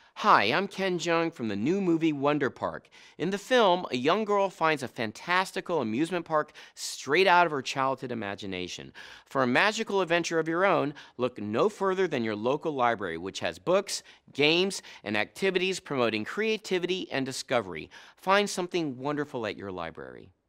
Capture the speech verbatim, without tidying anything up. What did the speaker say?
Hi, I'm Ken Jeong from the new movie Wonder Park. In the film, a young girl finds a fantastical amusement park straight out of her childhood imagination. For a magical adventure of your own, look no further than your local library, which has books, games, and activities promoting creativity and discovery. Find something wonderful at your library.